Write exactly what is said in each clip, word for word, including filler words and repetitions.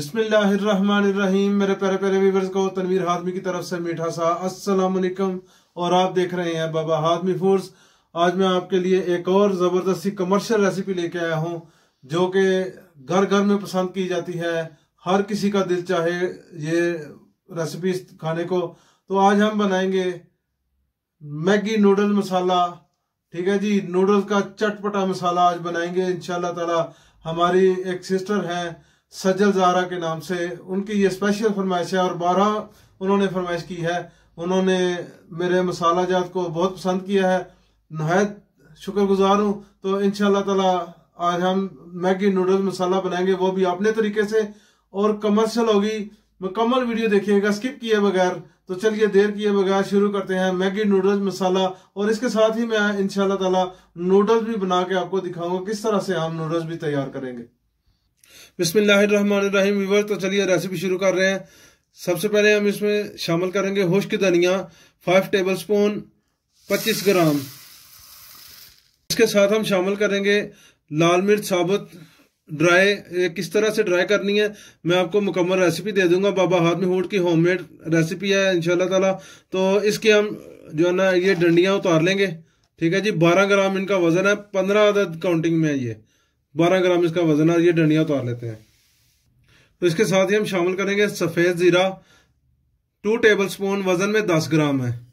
बिस्मिल्लाहिर्रहमानिर्रहीम। मेरे प्यारे प्यारे व्यूअर्स को तनवीर हादमी की तरफ से मीठा सा अस्सलाम वालेकुम और आप देख रहे हैं बाबा हादमी फूड्स। आज मैं आपके लिए एक और ज़बरदस्त सी कमर्शियल रेसिपी लेके आया हूँ जो कि घर घर में पसंद की जाती है। हर किसी का दिल चाहे ये रेसिपी खाने को। तो आज हम बनाएंगे मैगी नूडल मसाला। ठीक है जी, नूडल्स का चटपटा मसाला आज बनाएंगे इंशाल्लाह ताला। हमारी एक सिस्टर है सज्जल ज़ारा के नाम से, उनकी ये स्पेशल फरमाइश है और बारह उन्होंने फरमाइश की है। उन्होंने मेरे मसाला जात को बहुत पसंद किया है, नहायत शुक्रगुजार हूँ। तो इंशाल्लाह ताला आज हम मैगी नूडल्स मसाला बनाएंगे, वो भी अपने तरीके से और कमर्शियल होगी। मुकम्मल वीडियो देखिएगा स्किप किए बगैर। तो चलिए देर किए बगैर शुरू करते हैं मैगी नूडल्स मसाला। और इसके साथ ही मैं इंशाल्लाह ताला नूडल्स भी बना के आपको दिखाऊंगा किस तरह से हम नूडल्स भी तैयार करेंगे। बिस्मिल्लाहिर्रहमानिर्रहीम व्यूअर्स, तो चलिए रेसिपी शुरू कर रहे हैं। सबसे पहले हम इसमें शामिल करेंगे खुश्क धनिया फाइव टेबल स्पून पच्चीस ग्राम। इसके साथ हम शामिल करेंगे लाल मिर्च साबुत ड्राई। किस तरह से ड्राई करनी है मैं आपको मुकम्मल रेसिपी दे दूंगा। बाबा हादमी फूड की होममेड रेसिपी है इंशाल्लाह ताला। तो इसके हम जो है ना ये डंडियां उतार लेंगे। ठीक है जी, बारह ग्राम इनका वजन है, पंद्रह अदद काउंटिंग में है ये, बारह ग्राम इसका वजन है। ये डंडियां उतार लेते हैं। तो इसके साथ ही हम शामिल करेंगे सफेद जीरा टू टेबल स्पून, वजन में दस ग्राम है।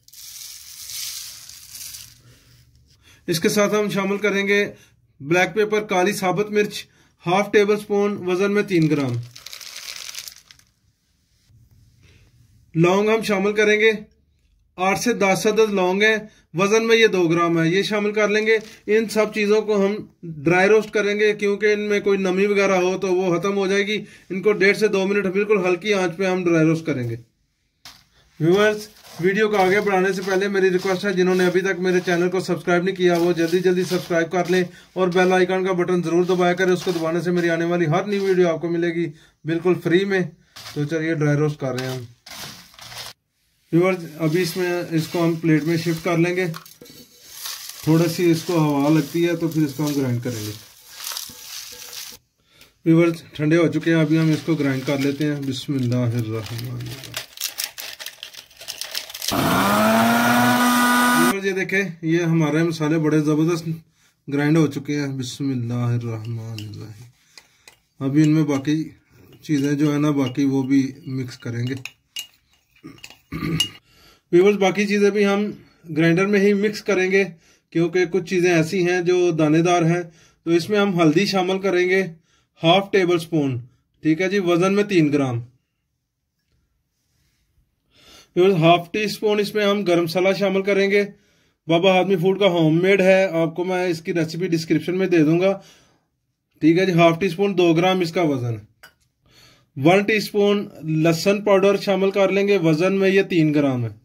इसके साथ हम शामिल करेंगे ब्लैक पेपर काली साबुत मिर्च हाफ टेबल स्पून, वजन में तीन ग्राम। लौंग हम शामिल करेंगे आठ से दस अदद लौंग है, वजन में ये दो ग्राम है, ये शामिल कर लेंगे। इन सब चीजों को हम ड्राई रोस्ट करेंगे क्योंकि इनमें कोई नमी वगैरह हो तो वो खत्म हो जाएगी। इनको डेढ़ से दो मिनट बिल्कुल हल्की आंच पे हम ड्राई रोस्ट करेंगे। व्यूअर्स, वीडियो को आगे बढ़ाने से पहले मेरी रिक्वेस्ट है, जिन्होंने अभी तक मेरे चैनल को सब्सक्राइब नहीं किया वो जल्दी जल्दी सब्सक्राइब कर लें और बेल आइकन का बटन जरूर दबाया करें। उसको दबाने से मेरी आने वाली हर नई वीडियो आपको मिलेगी बिल्कुल फ्री में। तो चलिए ड्राई रोस्ट कर रहे हैं हम। व्यूअर्स, अभी इसमें इसको हम प्लेट में शिफ्ट कर लेंगे। थोड़ी सी इसको हवा लगती है तो फिर इसको हम ग्राइंड करेंगे। व्यूअर्स, ठंडे हो चुके हैं, अभी हम इसको ग्राइंड कर लेते हैं। बिस्मिल्लाहिर्रहमानिर्रहीम। ये देखें, ये हमारे मसाले बड़े जबरदस्त ग्राइंड हो चुके हैं। बिस्मिल्लाहिर्रहमानिर्रहीम। अभी इनमें बाकी चीजें जो है ना बाकी वो भी मिक्स करेंगे। व्यूअर्स, बाकी चीजें भी हम ग्राइंडर में ही मिक्स करेंगे क्योंकि कुछ चीजें ऐसी हैं जो दानेदार हैं। तो इसमें हम हल्दी शामिल करेंगे हाफ टेबल स्पून। ठीक है जी, वजन में तीन ग्राम। हाफ टी स्पून इसमें हम गरम मसाला शामिल करेंगे। बाबा हादमी फूड का होममेड है, आपको मैं इसकी रेसिपी डिस्क्रिप्शन में दे दूंगा। ठीक है जी, हाफ टी स्पून दो ग्राम इसका वजन। वन टीस्पून लहसुन पाउडर शामिल कर लेंगे, वजन में ये तीन ग्राम है।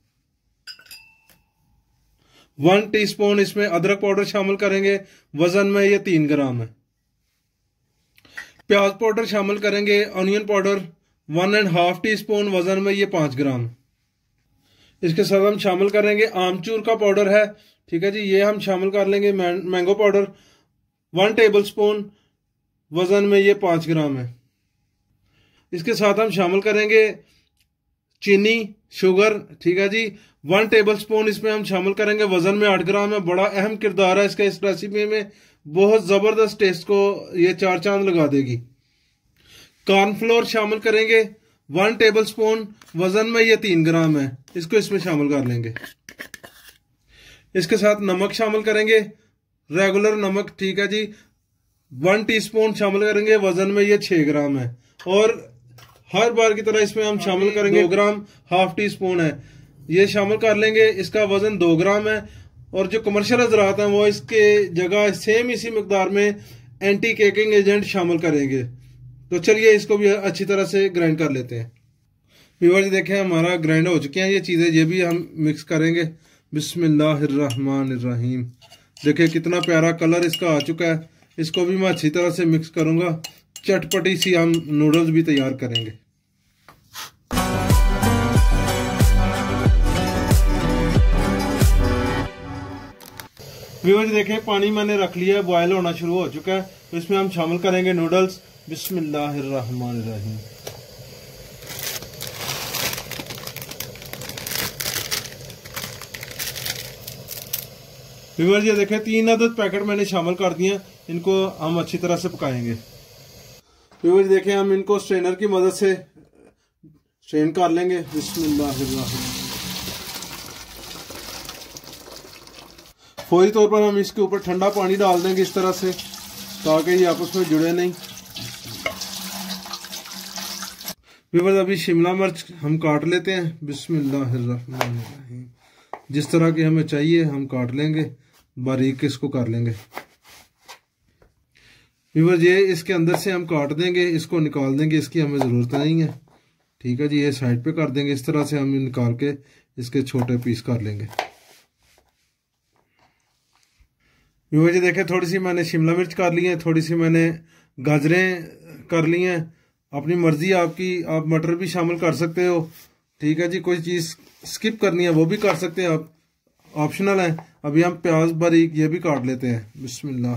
वन टीस्पून इसमें अदरक पाउडर शामिल करेंगे, वजन में ये तीन ग्राम है। प्याज पाउडर शामिल करेंगे, onion powder one and half teaspoon, वजन में ये पांच ग्राम। इसके साथ हम शामिल करेंगे आमचूर का पाउडर है। ठीक है जी, ये हम शामिल कर लेंगे। Mango powder one tablespoon, वजन में ये पांच ग्राम है। इसके साथ हम शामिल करेंगे चीनी शुगर। ठीक है जी, वन टेबल स्पून इसमें हम शामिल करेंगे, वजन में आठ ग्राम है। बड़ा अहम किरदार है इसका इस रेसिपी में, बहुत जबरदस्त टेस्ट को ये चार चांद लगा देगी। कॉर्नफ्लोर शामिल करेंगे वन टेबल स्पून, वजन में ये तीन ग्राम है, इसको इसमें शामिल कर लेंगे। इसके साथ नमक शामिल करेंगे, रेगुलर नमक। ठीक है जी, वन टीस्पून शामिल करेंगे, वजन में ये छह ग्राम है। और हर बार की तरह इसमें हम शामिल करेंगे दो ग्राम हाफ टी स्पून है, ये शामिल कर लेंगे। इसका वजन दो ग्राम है। और जो कमर्शियल हजरात हैं वो इसके जगह सेम इसी मकदार में एंटी केकिंग एजेंट शामिल करेंगे। तो चलिए इसको भी अच्छी तरह से ग्राइंड कर लेते हैं। व्यूअर्स, देखें हमारा ग्राइंड हो चुके हैं ये चीजें, ये भी हम मिक्स करेंगे। बिस्मिल्लाहिर्रहमानिर्रहीम। देखिए कितना प्यारा कलर इसका आ चुका है। इसको भी मैं अच्छी तरह से मिक्स करूंगा। चटपटी सी हम नूडल्स भी तैयार करेंगे। व्यूअर्स, देखें पानी मैंने रख लिया है, बॉयल होना शुरू हो चुका है। तो इसमें हम शामिल करेंगे नूडल्स। बिस्मिल्लाहिर्रहमानिर्रहीम। व्यूअर्स ये देखें तीन अदद पैकेट मैंने शामिल कर दिए, इनको हम अच्छी तरह से पकाएंगे। व्यूअर्स देखें हम इनको स्ट्रेनर की मदद से स्ट्रेन कर लेंगे। बिस्मिल्लाहिर्रहमानिर्रहीम। फौरी तौर पर हम इसके ऊपर ठंडा पानी डाल देंगे इस तरह से, ताकि ये आपस में जुड़े नहीं। व्यूअर्स अभी शिमला मिर्च हम काट लेते हैं। बिस्मिल्लाहिर्रहमानिर्रहीम। जिस तरह की हमें चाहिए हम काट लेंगे, बारीक इसको कर लेंगे। व्यूअर्स ये इसके अंदर से हम काट देंगे, इसको निकाल देंगे, इसकी हमें ज़रूरत नहीं है। ठीक है जी, ये साइड पे कर देंगे। इस तरह से हम निकाल के इसके छोटे पीस कर लेंगे। व्यूअर्स ये देखें थोड़ी सी मैंने शिमला मिर्च कर ली है, थोड़ी सी मैंने गाजरें कर ली हैं। अपनी मर्जी आपकी, आप मटर भी शामिल कर सकते हो। ठीक है जी, कोई चीज़ स्किप करनी है वो भी कर सकते हैं आप, ऑप्शनल है। अभी हम प्याज बारीक ये भी काट लेते हैं। बिस्मिल्लाह।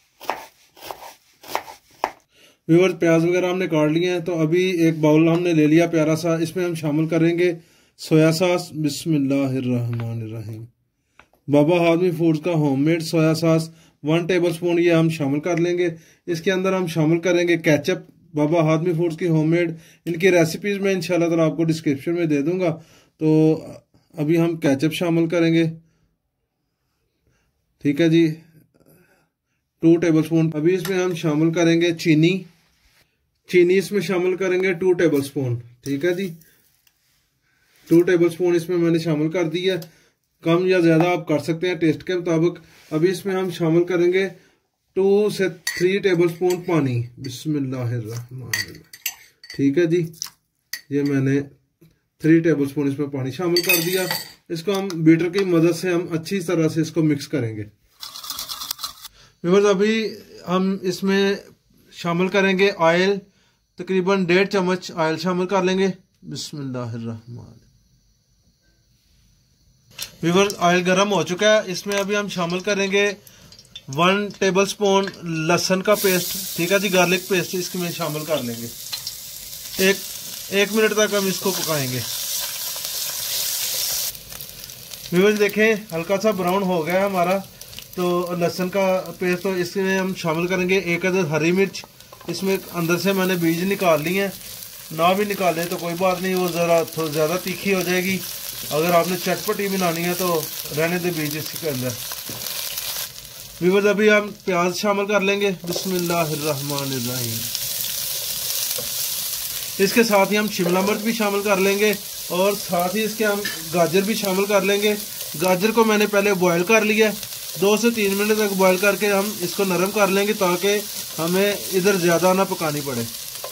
व्यूअर्स प्याज वगैरह हमने काट लिए हैं, तो अभी एक बाउल हमने ले लिया प्यारा सा, इसमें हम शामिल करेंगे सोया सॉस। बिस्मिल्लाहिर्रहमानिर्रहीम। बाबा हाज़मी फूड्स का homemade soya sauce one tablespoon ये हम शामिल कर लेंगे। इसके अंदर हम शामिल करेंगे केचप, बाबा हाज़मी फूड्स की होममेड। इनकी रेसिपीज मैं इंशाल्लाह ताला आपको डिस्क्रिप्शन में दे दूंगा। तो अभी हम केचप शामिल करेंगे। ठीक है जी, टू टेबल स्पून। अभी इसमें हम शामिल करेंगे चीनी, चीनी इसमें शामिल करेंगे टू टेबल स्पून। ठीक है जी, टू टेबल स्पून इसमें मैंने शामिल कर दी है। कम या ज्यादा आप कर सकते हैं टेस्ट के मुताबिक। अभी इसमें हम शामिल करेंगे टू से थ्री टेबल स्पून पानी। बिस्मिल्लाहिर्रहमानिर्रहीम। ठीक है जी, ये मैंने थ्री टेबल स्पून इसमें पानी शामिल कर दिया। इसको हम बीटर की मदद से हम अच्छी तरह से इसको मिक्स करेंगे। व्यूअर्स अभी हम इसमें शामिल करेंगे ऑयल, तकरीबन डेढ़ चम्मच ऑयल शामिल कर लेंगे। बिस्मिल्लाहिर्रहमान। व्यूअर्स ऑयल गर्म हो चुका है, इसमें अभी हम शामिल करेंगे वन टेबल स्पून लहसुन का पेस्ट। ठीक है जी, गार्लिक पेस्ट इसमें शामिल कर लेंगे। एक एक मिनट तक हम इसको पकाएंगे। व्यूअर्स देखें हल्का सा ब्राउन हो गया है हमारा तो लहसुन का पेस्ट। तो इसमें हम शामिल करेंगे एक अदद हरी मिर्च। इसमें अंदर से मैंने बीज निकाल लिए हैं, ना भी निकाले तो कोई बात नहीं, वो ज़रा थोड़ा ज़्यादा तीखी हो जाएगी। अगर आपने चटपटी बनानी है तो रहने दे बीज इसके अंदर। व्यूअर्स अभी हम प्याज शामिल कर लेंगे। बिस्मिल्लाहिर्रहमानिर्रहीम। इसके साथ ही हम शिमला मिर्च भी शामिल कर लेंगे और साथ ही इसके हम गाजर भी शामिल कर लेंगे। गाजर को मैंने पहले बॉयल कर लिया, दो से तीन मिनट तक बॉयल करके हम इसको नरम कर लेंगे ताकि हमें इधर ज़्यादा ना पकानी पड़े।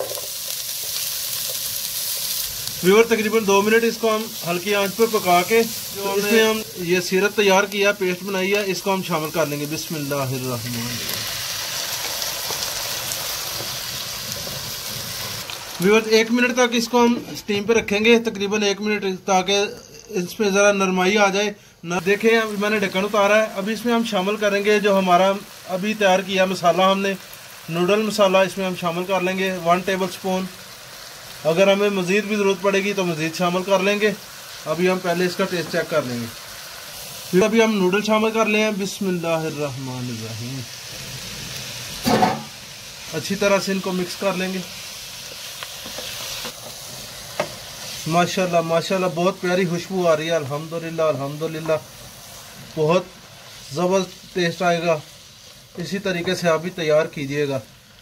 व्यूअर तकरीबन दो मिनट इसको हम हल्की आंच पर पका के जो इसमें हम ये सीरत तैयार किया, पेस्ट बनाई है, इसको हम शामिल कर लेंगे। बिस्मिल्लाहिर्रहमान। व्यूअर एक मिनट तक इसको हम स्टीम पे रखेंगे, तकरीबन एक मिनट, ताकि इसमें ज़रा नरमाई आ जाए ना। देखें अभी मैंने ढक्कन उतारा है। अभी इसमें हम शामिल करेंगे जो हमारा अभी तैयार किया मसाला, हमने नूडल मसाला इसमें हम शामिल कर लेंगे वन टेबल स्पून। अगर हमें मज़ीद भी ज़रूरत पड़ेगी तो मज़ीद शामिल कर लेंगे। अभी हम पहले इसका टेस्ट चेक कर लेंगे। फिर अभी हम नूडल शामिल कर ले हैं। बिस्मिल्लाहिर्रहमानिर्रहीम। अच्छी तरह से इनको मिक्स कर लेंगे। माशाल्लाह माशाल्लाह बहुत प्यारी खुशबू आ रही है। अल्हम्दुलिल्लाह अल्हम्दुलिल्लाह, बहुत ज़बरदस्त टेस्ट आएगा। इसी तरीके से आप भी तैयार कीजिएगा।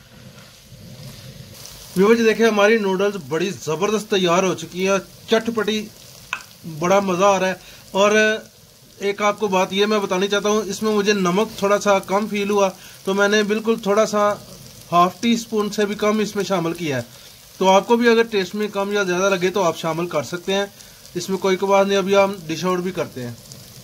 व्यूअर्स देखें हमारी नूडल्स बड़ी ज़बरदस्त तैयार हो चुकी है, चटपटी, बड़ा मज़ा आ रहा है। और एक आपको बात ये मैं बतानी चाहता हूँ, इसमें मुझे नमक थोड़ा सा कम फील हुआ तो मैंने बिल्कुल थोड़ा सा हाफ टी स्पून से भी कम इसमें शामिल किया है। तो आपको भी अगर टेस्ट में कम या ज़्यादा लगे तो आप शामिल कर सकते हैं, इसमें कोई बात नहीं। अभी हम डिश आउट भी करते हैं।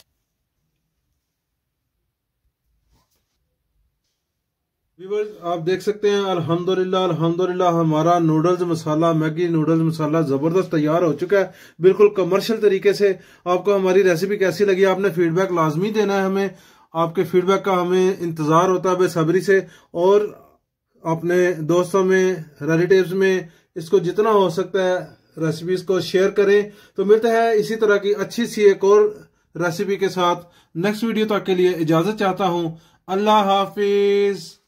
व्यूअर्स आप देख सकते हैं अल्हम्दुलिल्लाह अल्हम्दुलिल्लाह हमारा noodles masala, Maggi noodles masala ज़बरदस्त तैयार हो चुका है, बिल्कुल कमर्शियल तरीके से। आपको हमारी रेसिपी कैसी लगी आपने फीडबैक लाजमी देना है हमें। आपके फीडबैक का हमें इंतज़ार होता है बेसब्री से। और अपने दोस्तों में, रिलेटिव्स में इसको जितना हो सकता है रेसिपीज़ को शेयर करें। तो मिलता है इसी तरह की अच्छी सी एक और रेसिपी के साथ नेक्स्ट वीडियो तक के लिए इजाजत चाहता हूं। अल्लाह हाफिज।